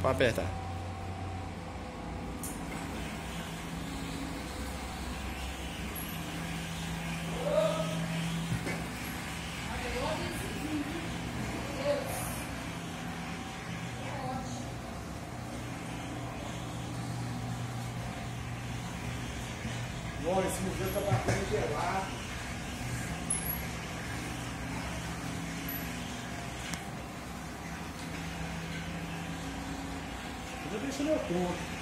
Pra apertar. Bom, esse museu tá bastante gelado. Eu vou deixar meu ponto.